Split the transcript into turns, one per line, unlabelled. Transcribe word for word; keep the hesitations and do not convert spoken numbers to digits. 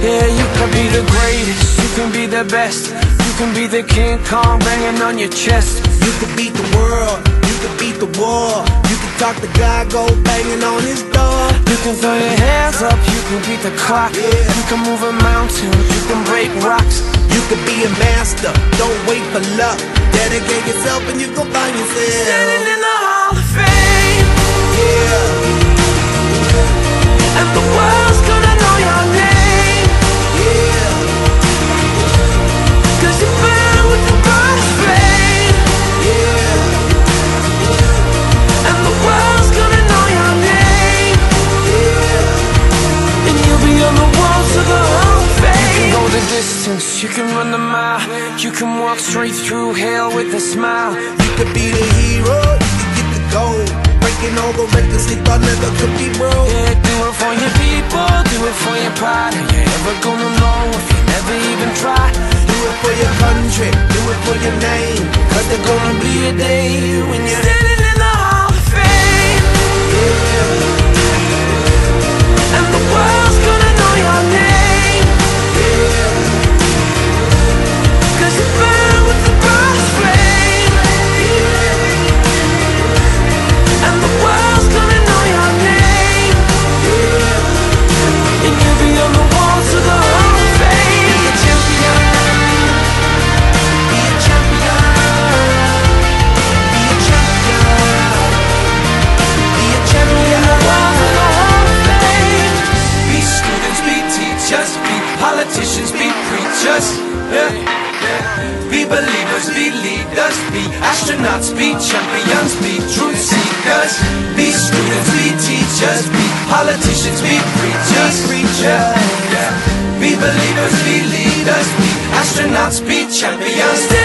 Yeah, you can be the greatest, you can be the best, you can be the King Kong banging on your chest.
You can beat the world, you can beat the war, you can talk to God, go banging on his door.
You can throw your hands up, you can beat the clock,
yeah.
You can move a mountain, you can break rocks.
You can be a master, don't wait for luck. Dedicate yourself and you gon' find yourself
standing in the Hall of Fame.
Yeah.
And the world's gonna know your name.
Yeah.
Cause you burn with the brightest flame.
Yeah.
And the world's gonna know your name.
Yeah.
And you'll be on the walls of the Hall of Fame. You can go the distance, you can run the mile, you can walk straight through hell with a smile.
You could be the hero, you can get the gold, breaking all the records they thought never could be broke.
Yeah, do it for your people, do it for your pride. Are you ever gonna know if you never even try?
Do it for your country, do it for your name,
cause there's gonna be a day when you're standing in the Hall of Fame.
Yeah.
And the world's gonna know your name.
Yeah.
Cause you burn with the brightest flame. Yeah. And the world's gonna know your name. Yeah. And you'll be on the walls of the Hall of Fame. Be a champion, be a champion, be a champion, be a champion. The walls of the Hall of Fame. Be students, be teachers, be politicians, be preachers. Yeah. Be believers, be leaders, be astronauts, be champions, be truth seekers. Be students, be teachers, be politicians, be preachers. Yeah. Yeah. Be believers, be leaders, be astronauts, be champions.